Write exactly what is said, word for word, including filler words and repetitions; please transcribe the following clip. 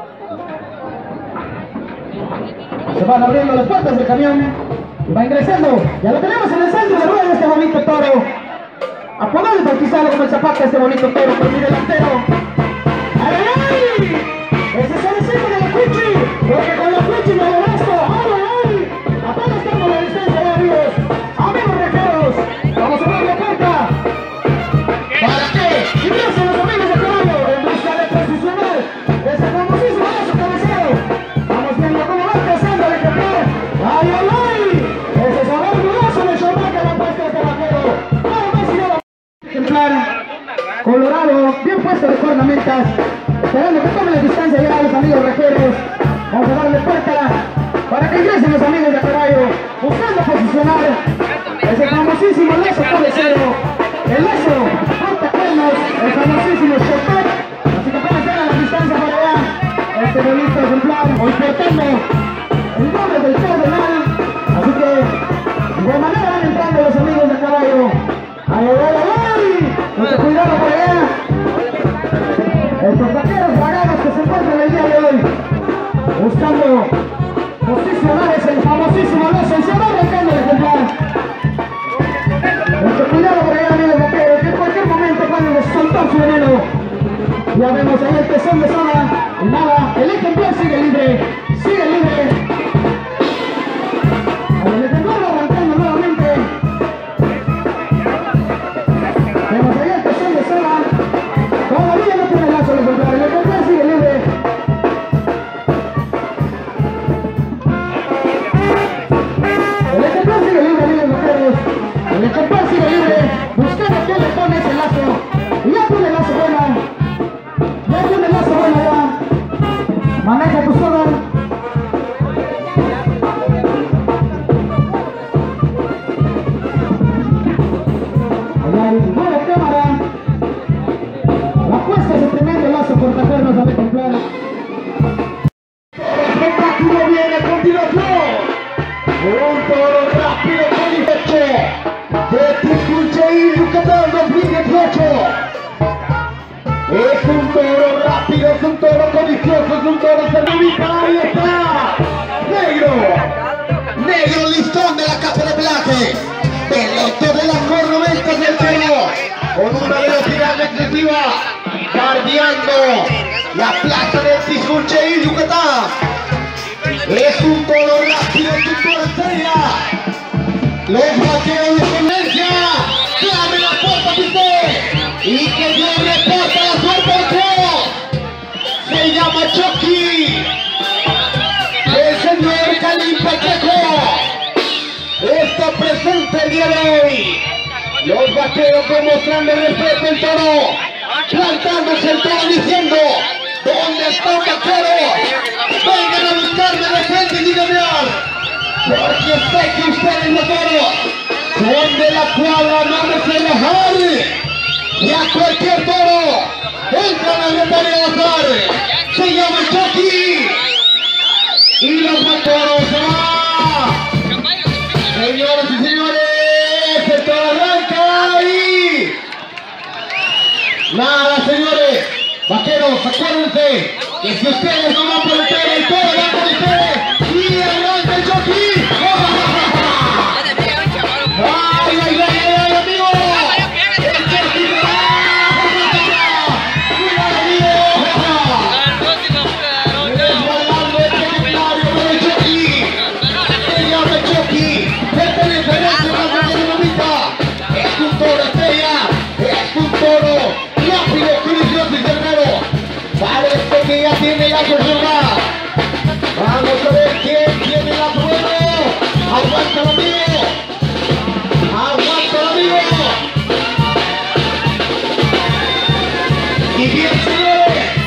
Se van abriendo las puertas del camión y va ingresando. Ya lo tenemos en el centro de rueda este bonito toro. A poder bautizarlo como el Zapata, este bonito toro por mi delantero. ¡Ay, ay, ay! Ese es el centro de la Cuchi, porque con la Cuchi me lo gasto. ¡Ay, ay, ay! Apenas tengo la distancia de amigos. Amigos rejeros, vamos a abrir la puerta. ¿Para qué? Ingresen los amigos de caballo en busca de posicionar ese famosísimo lazo cabecero. Vamos viendo cómo va creciendo el ejemplar. ¡Ay, ay, ay! Ese es el orgulloso de Chomán que le ha puesto este vaquero. Nada más y nada. Ejemplar colorado, bien puesto de cornamentas. Esperando que tomen la distancia ya los amigos rejeros. Vamos a darle puerta para que ingresen los amigos de caballo, buscando posicionar ese famosísimo lazo cabecero. El lazo cortacuernos, el famosísimo Chopin. Así que apenas tengan la distancia para allá. Este bonito ejemplar, hoy portando el nombre del cardenal. Así que de manera van entrando los amigos de caballo. ¡Ay, ay, ay, ay! Mucho cuidado por allá. Estos vaqueros vagados que se encuentran el día de hoy buscando posicionar ese famosísimo lazo y se va arrancando el ejemplar. Mucho cuidado por allá, amigos vaqueros, que en cualquier momento pueden soltar su veneno. Ya vemos ahí el tesón de zona y nada, el ejemplar sigue libre, sigue libre. El ejemplar arrancando nuevamente. Vemos ahí el tesón de zona. Todavía no tiene lazo el ejemplar, el ejemplar sigue libre. El ejemplar sigue libre, amigos vaqueros. El ejemplar sigue libre, buscando quién le pone ese lazo. Y ya tiene lazo bueno. Ya tiene lazo bueno ya. Maneja tu soga. Allá hay buena cámara. La puesta es el tremendo lazo cortacuernos al ejemplar. Toro espectáculo viene a continuación. Un toro rápido con dieciocho de Ticuche, Yucatán dos mil dieciocho. Es un toro rápido, es un toro codicioso, es un toro cervical. Ahí está. Negro. Negro listón de la capa de plaque. Peloteo de las cornumentas del toro. Con una velocidad excesiva. Guardiando la plaza de Ticuche y Yucatán. Es un toro rápido, es un toro estrella. Los vaqueros de tendencia, clave la puerta de usted y que Dios le porta la suerte al toro. Se llama Chucky, el señor Calín Pacheco está presente el día de hoy. Los vaqueros demostrando el respeto al toro, plantándose el toro diciendo: ¿dónde está un vaquero? Vengan a buscarme de frente y díganme, porque sé que ustedes los toros son de la cuadra, no me sé dejar. Y a cualquier toro entra a la retaria de azar. Se llama Chucky. Y los vaqueros se van. Señoras y señores, el toro arranca y... nada, señores. Vaqueros, acuérdense que si ustedes no van por el toro, el toro va por ustedes. Y arranca el Chucky. ¡Ay, ay, ay, ay, amigo! ¡El Chucky se va! ¡Cuidado, amigo! Resbalando este ejemplario por el Chucky. Se llama el Chucky. Pertenece a este raza de dinamita. Es un toro estrella. Es un toro rápido, curioso y certero. Parece que ya tiene la persona. Vamos a ver quién tiene la prueba. Aguanta el amigo. Aguanta el amigo. Y bien, señores.